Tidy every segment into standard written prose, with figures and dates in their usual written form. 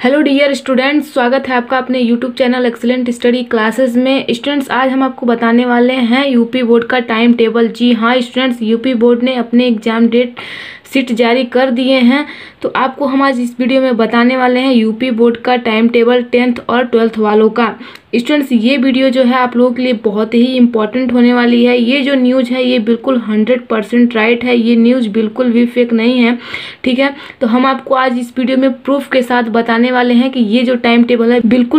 Hello dear students, स्वागत है आपका अपने YouTube channel excellent study classes में। स्टूडेंट्स, आज हम आपको बताने वाले हैं यूपी बोर्ड का टाइम टेबल। जी हाँ स्टूडेंट्स, यूपी बोर्ड ने अपने एग्जाम डेट शीट जारी कर दिए हैं। तो आपको हम आज इस वीडियो में बताने वाले हैं यूपी बोर्ड का टाइम टेबल 10th और 12th वालों का। स्टूडेंट्स, ये वीडियो जो है आप लोगों के लिए बहुत ही इंपॉर्टेंट होने वाली है। ये जो न्यूज़ है ये बिल्कुल 100% राइट है, ये न्यूज़ बिल्कुल भी फेक नहीं है। ठीक है, तो हम आपको आज इस वीडियो में प्रूफ के साथ बताने वाले हैं कि ये जो टाइम टेबल है बिल्कुल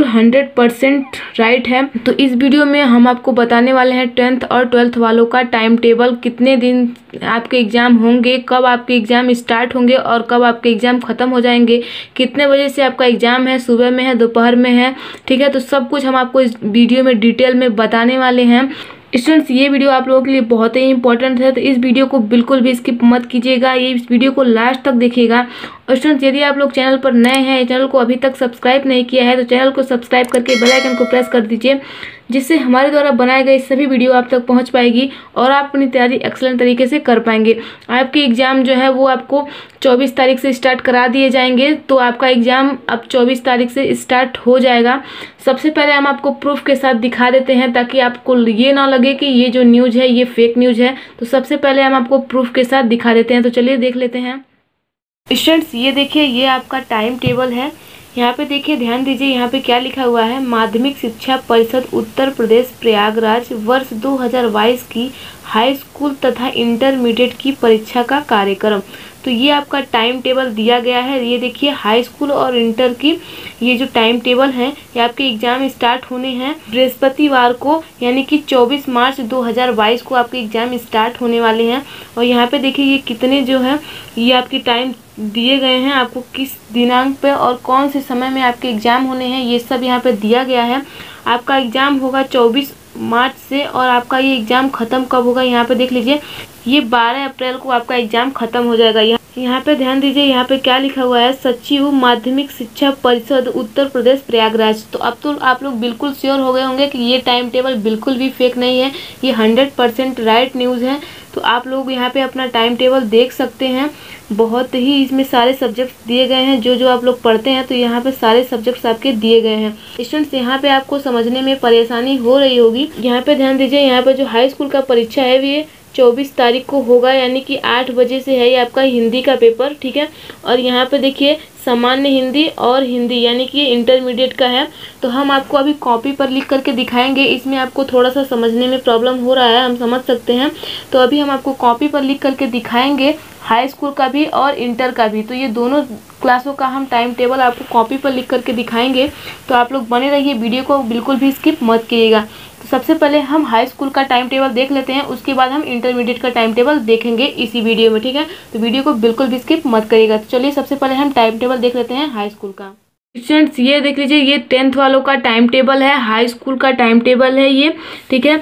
100% राइट है। तो इस वीडियो में हम आपको बताने वाले हैं 10th और 12th वालों का टाइम टेबल, कितने दिन आपके एग्जाम होंगे, कब आपके एग्जाम स्टार्ट होंगे और कब आपके एग्जाम खत्म हो जाएंगे, कितने बजे से आपका एग्जाम है, सुबह में है, दोपहर में है। ठीक है, तो सब कुछ हम आपको इस वीडियो में डिटेल में बताने वाले हैं। स्टूडेंट्स, ये वीडियो आप लोगों के लिए बहुत ही इंपॉर्टेंट है, तो इस वीडियो को बिल्कुल भी स्किप मत कीजिएगा, ये इस वीडियो को लास्ट तक देखिएगा। और स्टूडेंट्स, यदि आप लोग चैनल पर नए हैं, चैनल को अभी तक सब्सक्राइब नहीं किया है तो चैनल को सब्सक्राइब करके बेल आइकन को प्रेस कर दीजिए, जिससे हमारे द्वारा बनाए गए सभी वीडियो आप तक पहुंच पाएगी और आप अपनी तैयारी एक्सेलेंट तरीके से कर पाएंगे। आपके एग्जाम जो है वो आपको 24 तारीख से स्टार्ट करा दिए जाएंगे, तो आपका एग्जाम अब 24 तारीख से स्टार्ट हो जाएगा। सबसे पहले हम आपको प्रूफ के साथ दिखा देते हैं ताकि आपको ये ना लगे कि ये जो न्यूज़ है ये फेक न्यूज़ है। तो सबसे पहले हम आपको प्रूफ के साथ दिखा देते हैं, तो चलिए देख लेते हैं। स्टूडेंट्स, ये देखिए, ये आपका टाइम टेबल है। यहाँ पे देखिए, ध्यान दीजिए, यहाँ पे क्या लिखा हुआ है, माध्यमिक शिक्षा परिषद उत्तर प्रदेश प्रयागराज वर्ष 2022 की हाई स्कूल तथा इंटरमीडिएट की परीक्षा का कार्यक्रम। तो ये आपका टाइम टेबल दिया गया है। ये देखिए, हाई स्कूल और इंटर की ये जो टाइम टेबल है, ये आपके एग्जाम स्टार्ट होने हैं बृहस्पतिवार को, यानी कि 24 मार्च 2022 को आपके एग्जाम स्टार्ट होने वाले हैं। और यहाँ पे देखिए, ये कितने जो है ये आपकी टाइम दिए गए हैं, आपको किस दिनांक पे और कौन से समय में आपके एग्जाम होने हैं, ये सब यहाँ पे दिया गया है। आपका एग्जाम होगा 24 मार्च से और आपका ये एग्जाम ख़त्म कब होगा, यहाँ पे देख लीजिए, ये 12 अप्रैल को आपका एग्जाम ख़त्म हो जाएगा। यहाँ पे ध्यान दीजिए, यहाँ पे क्या लिखा हुआ है, सचिव माध्यमिक शिक्षा परिषद उत्तर प्रदेश प्रयागराज। तो अब तो आप लोग बिल्कुल श्योर हो गए होंगे कि ये टाइम टेबल बिल्कुल भी फेक नहीं है, ये 100% राइट न्यूज़ है। तो आप लोग यहाँ पे अपना टाइम टेबल देख सकते हैं, बहुत ही इसमें सारे सब्जेक्ट्स दिए गए हैं, जो आप लोग पढ़ते हैं तो यहाँ पे सारे सब्जेक्ट्स आपके दिए गए हैं। स्टूडेंट्स, यहाँ पे आपको समझने में परेशानी हो रही होगी। यहाँ पे ध्यान दीजिए, यहाँ पे जो हाई स्कूल का परीक्षा है ये 24 तारीख को होगा, यानी कि 8 बजे से है ये आपका हिंदी का पेपर। ठीक है, और यहाँ पे देखिए, सामान्य हिंदी और हिंदी यानी कि इंटरमीडिएट का है। तो हम आपको अभी कॉपी पर लिख करके दिखाएंगे, इसमें आपको थोड़ा सा समझने में प्रॉब्लम हो रहा है, हम समझ सकते हैं। तो अभी हम आपको कॉपी पर लिख करके दिखाएंगे, हाई स्कूल का भी और इंटर का भी। तो ये दोनों क्लासों का हम टाइम टेबल आपको कॉपी पर लिख करके दिखाएंगे, तो आप लोग बने रहिए, वीडियो को बिल्कुल भी स्किप मत कीजिएगा। तो सबसे पहले हम हाई स्कूल का टाइम टेबल देख लेते हैं, उसके बाद हम इंटरमीडिएट का टाइम टेबल देखेंगे इसी वीडियो में। ठीक है, तो वीडियो को बिल्कुल भी स्किप मत करिएगा। तो चलिए सबसे पहले हम टाइम टेबल देख लेते हैं हाई स्कूल का। स्टूडेंट्स, ये देख लीजिए, ये 10th वालों का टाइम टेबल है, हाई स्कूल का टाइम टेबल है ये। ठीक है,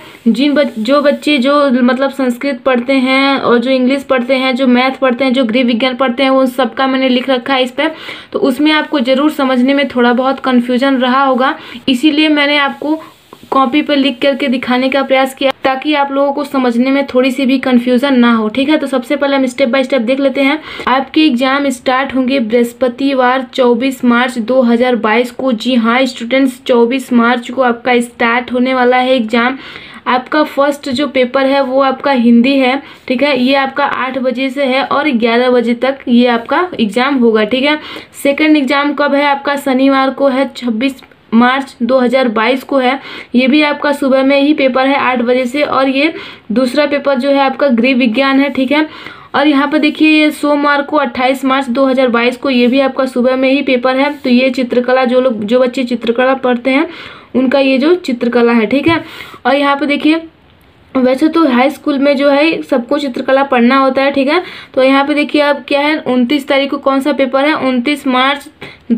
जो बच्चे जो मतलब संस्कृत पढ़ते हैं और जो इंग्लिश पढ़ते हैं, जो मैथ पढ़ते हैं, जो गृह विज्ञान पढ़ते हैं, वो सबका मैंने लिख रखा है इस पर। तो उसमें आपको ज़रूर समझने में थोड़ा बहुत कन्फ्यूजन रहा होगा, इसीलिए मैंने आपको कॉपी पर लिख करके दिखाने का प्रयास किया ताकि आप लोगों को समझने में थोड़ी सी भी कंफ्यूजन ना हो। ठीक है, तो सबसे पहले हम स्टेप बाय स्टेप देख लेते हैं। आपके एग्जाम स्टार्ट होंगे बृहस्पतिवार 24 मार्च 2022 को। जी हाँ स्टूडेंट्स, 24 मार्च को आपका स्टार्ट होने वाला है एग्जाम। आपका फर्स्ट जो पेपर है वो आपका हिंदी है। ठीक है, ये आपका 8 बजे से है और 11 बजे तक ये आपका एग्जाम होगा। ठीक है, सेकंड एग्जाम कब है आपका, शनिवार को है, 26 मार्च 2022 को है। ये भी आपका सुबह में ही पेपर है 8 बजे से, और ये दूसरा पेपर जो है आपका गृह विज्ञान है। ठीक है, और यहाँ पर देखिए, ये सोमवार को 28 मार्च 2022 को ये भी आपका सुबह में ही पेपर है। तो ये चित्रकला, जो बच्चे चित्रकला पढ़ते हैं उनका ये जो चित्रकला है। ठीक है, और यहाँ पे देखिए, वैसे तो हाई स्कूल में जो है सबको चित्रकला पढ़ना होता है। ठीक है, तो यहाँ पे देखिए अब क्या है, 29 तारीख को कौन सा पेपर है, 29 मार्च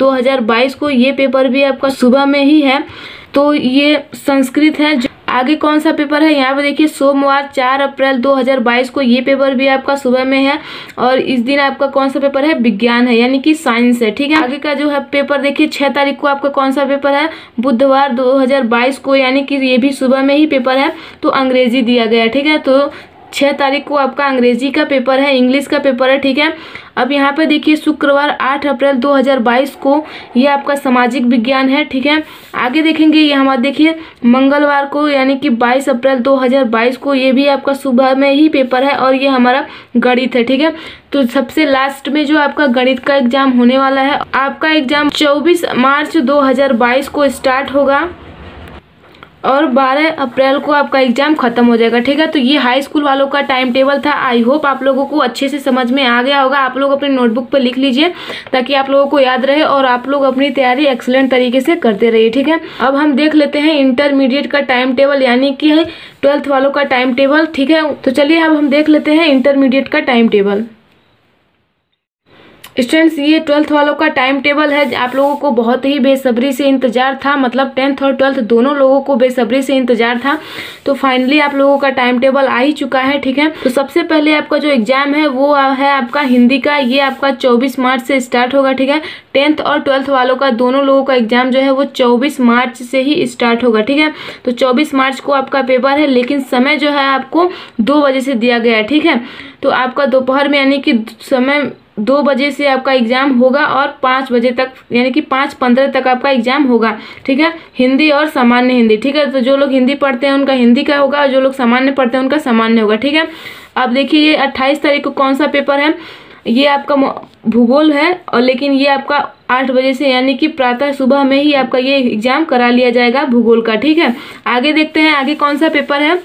2022 को ये पेपर भी आपका सुबह में ही है। तो ये संस्कृत है। आगे कौन सा पेपर है, यहाँ पे देखिए, सोमवार 4 अप्रैल 2022 को ये पेपर भी आपका सुबह में है। और इस दिन आपका कौन सा पेपर है, विज्ञान है, यानी कि साइंस है। ठीक है, आगे का जो है पेपर देखिए, 6 तारीख को आपका कौन सा पेपर है, बुधवार 2022 को, यानी कि ये भी सुबह में ही पेपर है। तो अंग्रेजी दिया गया है। ठीक है, तो 6 तारीख को आपका अंग्रेजी का पेपर है, इंग्लिश का पेपर है, ठीक है। अब यहाँ पे देखिए शुक्रवार 8 अप्रैल 2022 को ये आपका सामाजिक विज्ञान है, ठीक है। आगे देखेंगे ये हमारा देखिए मंगलवार को यानी कि 22 अप्रैल 2022 को ये भी आपका सुबह में ही पेपर है और ये हमारा गणित है, ठीक है। तो सबसे लास्ट में जो आपका गणित का एग्जाम होने वाला है, आपका एग्जाम 24 मार्च 2022 को स्टार्ट होगा और 12 अप्रैल को आपका एग्जाम खत्म हो जाएगा, ठीक है। तो ये हाई स्कूल वालों का टाइम टेबल था। आई होप आप लोगों को अच्छे से समझ में आ गया होगा। आप लोग अपने नोटबुक पर लिख लीजिए ताकि आप लोगों को याद रहे और आप लोग अपनी तैयारी एक्सीलेंट तरीके से करते रहिए, ठीक है। अब हम देख लेते हैं इंटरमीडिएट का टाइम टेबल यानी कि 12th वालों का टाइम टेबल, ठीक है। तो चलिए अब हम देख लेते हैं इंटरमीडिएट का टाइम टेबल। स्टूडेंट्स ये 12th वालों का टाइम टेबल है। आप लोगों को बहुत ही बेसब्री से इंतजार था, मतलब 10th और 12th दोनों लोगों को बेसब्री से इंतजार था। तो फाइनली आप लोगों का टाइम टेबल आ ही चुका है, ठीक है। तो सबसे पहले आपका जो एग्जाम है वो है आपका हिंदी का। ये आपका 24 मार्च से स्टार्ट होगा, ठीक है। 10th और 12th वालों का दोनों लोगों का एग्जाम जो है वो 24 मार्च से ही स्टार्ट होगा, ठीक है। तो 24 मार्च को आपका पेपर है, लेकिन समय जो है आपको 2 बजे से दिया गया है, ठीक है। तो आपका दोपहर में यानी कि समय 2 बजे से आपका एग्जाम होगा और 5 बजे तक यानी कि 5:15 तक आपका एग्जाम होगा, ठीक है। हिंदी और सामान्य हिंदी, ठीक है। तो जो लोग हिंदी पढ़ते हैं उनका हिंदी का होगा और जो लोग सामान्य पढ़ते हैं उनका सामान्य होगा, ठीक है। अब देखिए ये 28 तारीख को कौन सा पेपर है, ये आपका भूगोल है और लेकिन ये आपका 8 बजे से यानी कि प्रातः सुबह में ही आपका ये एग्जाम करा लिया जाएगा भूगोल का, ठीक है। आगे देखते हैं आगे कौन सा पेपर है।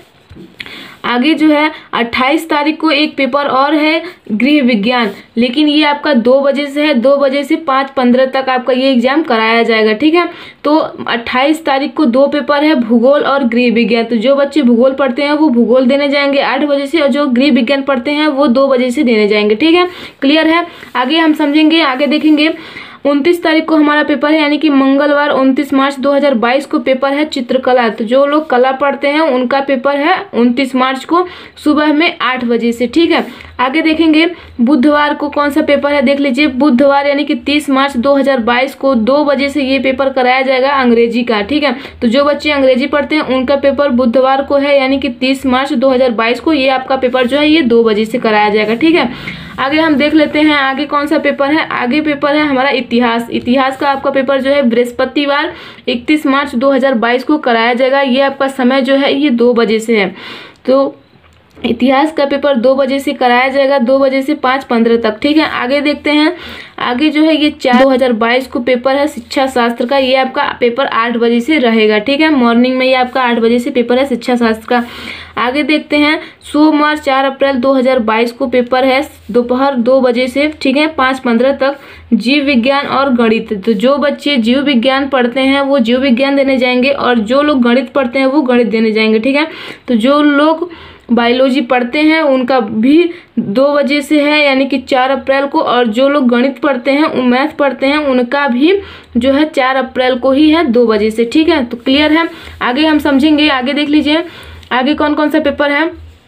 आगे जो है 28 तारीख को एक पेपर और है गृह विज्ञान, लेकिन ये आपका 2 बजे से है, 2 बजे से 5:15 तक आपका ये एग्जाम कराया जाएगा, ठीक है। तो 28 तारीख को 2 पेपर है, भूगोल और गृह विज्ञान। तो जो बच्चे भूगोल पढ़ते हैं वो भूगोल देने जाएंगे 8 बजे से और जो गृह विज्ञान पढ़ते हैं वो 2 बजे से देने जाएंगे, ठीक है। क्लियर है। आगे हम समझेंगे, आगे देखेंगे 29 तारीख को हमारा पेपर है यानी कि मंगलवार 29 मार्च 2022 को पेपर है चित्रकला। तो जो लोग कला पढ़ते हैं उनका पेपर है 29 मार्च को सुबह में 8 बजे से, ठीक है। आगे देखेंगे बुधवार को कौन सा पेपर है, देख लीजिए। बुधवार यानी कि 30 मार्च 2022 को 2 बजे से ये पेपर कराया जाएगा अंग्रेजी का, ठीक है। तो जो बच्चे अंग्रेजी पढ़ते हैं उनका पेपर बुधवार को है यानी कि 30 मार्च 2022 को ये आपका पेपर जो है ये 2 बजे से कराया जाएगा, ठीक है। आगे हम देख लेते हैं आगे कौन सा पेपर है। आगे पेपर है हमारा इतिहास। इतिहास का आपका पेपर जो है बृहस्पतिवार 31 मार्च 2022 को कराया जाएगा। ये आपका समय जो है ये 2 बजे से है। तो इतिहास का पेपर 2 बजे से कराया जाएगा, 2 बजे से 5:15 तक, ठीक है। आगे देखते हैं आगे जो है ये 4/2022 को पेपर है शिक्षा शास्त्र का। ये आपका पेपर 8 बजे से रहेगा, ठीक है। मॉर्निंग में ये आपका 8 बजे से पेपर है शिक्षा शास्त्र का। आगे देखते हैं सोमवार 4 अप्रैल 2022 को पेपर है दोपहर 2 बजे से, ठीक है, 5:15 तक, जीव विज्ञान और गणित। तो जो बच्चे जीव विज्ञान पढ़ते हैं वो जीव विज्ञान देने जाएंगे और जो लोग गणित पढ़ते हैं वो गणित देने जाएंगे, ठीक है। तो जो लोग बायोलॉजी पढ़ते हैं उनका भी 2 बजे से है यानी कि 4 अप्रैल को, और जो लोग गणित पढ़ते हैं मैथ पढ़ते हैं उनका भी जो है 4 अप्रैल को ही है 2 बजे से, ठीक है। तो क्लियर है। आगे हम समझेंगे, आगे देख लीजिए आगे कौन कौन सा पेपर है।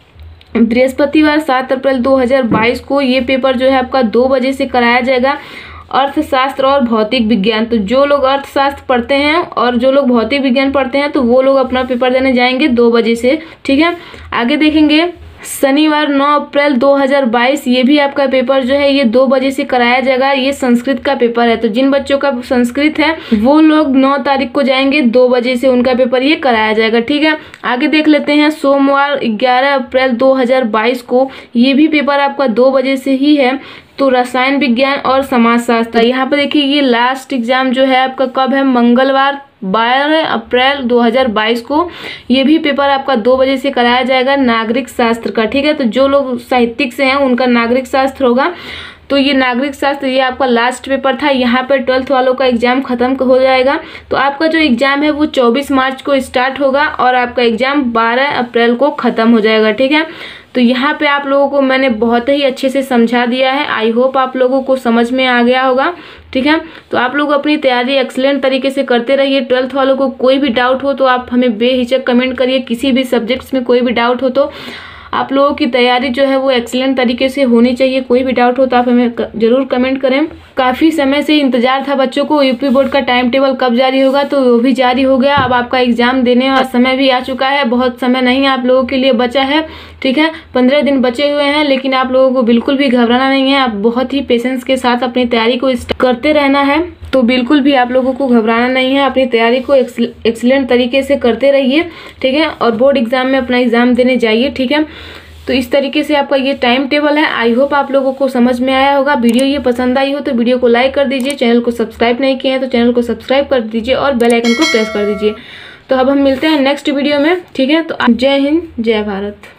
बृहस्पतिवार 7 अप्रैल 2022 को ये पेपर जो है आपका 2 बजे से कराया जाएगा अर्थशास्त्र और भौतिक विज्ञान। तो जो लोग अर्थशास्त्र पढ़ते हैं और जो लोग भौतिक विज्ञान पढ़ते हैं तो वो लोग अपना पेपर देने जाएंगे 2 बजे से, ठीक है। आगे देखेंगे शनिवार 9 अप्रैल 2022 ये भी आपका पेपर जो है ये 2 बजे से कराया जाएगा। ये संस्कृत का पेपर है। तो जिन बच्चों का संस्कृत है वो लोग 9 तारीख को जाएंगे, 2 बजे से उनका पेपर ये कराया जाएगा, ठीक है। आगे देख लेते हैं सोमवार 11 अप्रैल 2022 को ये भी पेपर आपका 2 बजे से ही है। तो रसायन विज्ञान और समाजशास्त्र, यहाँ पर देखिए ये लास्ट एग्जाम जो है आपका कब है, मंगलवार 12 अप्रैल 2022 को ये भी पेपर आपका 2 बजे से कराया जाएगा नागरिक शास्त्र का, ठीक है। तो जो लोग साहित्यिक से हैं उनका नागरिक शास्त्र होगा। तो ये नागरिक शास्त्र ये आपका लास्ट पेपर था। यहाँ पर 12th वालों का एग्जाम खत्म हो जाएगा। तो आपका जो एग्जाम है वो 24 मार्च को स्टार्ट होगा और आपका एग्जाम 12 अप्रैल को खत्म हो जाएगा, ठीक है। तो यहाँ पे आप लोगों को मैंने बहुत ही अच्छे से समझा दिया है। आई होप आप लोगों को समझ में आ गया होगा, ठीक है। तो आप लोग अपनी तैयारी एक्सीलेंट तरीके से करते रहिए। 12th वालों को कोई भी डाउट हो तो आप हमें बेहिचक कमेंट करिए। किसी भी सब्जेक्ट्स में कोई भी डाउट हो तो आप लोगों की तैयारी जो है वो एक्सीलेंट तरीके से होनी चाहिए। कोई भी डाउट हो तो आप हमें ज़रूर कमेंट करें। काफ़ी समय से इंतजार था बच्चों को यूपी बोर्ड का टाइम टेबल कब जारी होगा, तो वो भी जारी हो गया। अब आपका एग्जाम देने का समय भी आ चुका है। बहुत समय नहीं आप लोगों के लिए बचा है, ठीक है, 15 दिन बचे हुए हैं। लेकिन आप लोगों को बिल्कुल भी घबराना नहीं है। आप बहुत ही पेशेंस के साथ अपनी तैयारी को करते रहना है। तो बिल्कुल भी आप लोगों को घबराना नहीं है। अपनी तैयारी को एक्सीलेंट तरीके से करते रहिए, ठीक है, और बोर्ड एग्जाम में अपना एग्जाम देने जाइए, ठीक है। तो इस तरीके से आपका ये टाइम टेबल है। आई होप आप लोगों को समझ में आया होगा। वीडियो ये पसंद आई हो तो वीडियो को लाइक कर दीजिए। चैनल को सब्सक्राइब नहीं किए हैं तो चैनल को सब्सक्राइब कर दीजिए और बेल आइकन को प्रेस कर दीजिए। तो अब हम मिलते हैं नेक्स्ट वीडियो में, ठीक है। तो जय हिंद, जय भारत।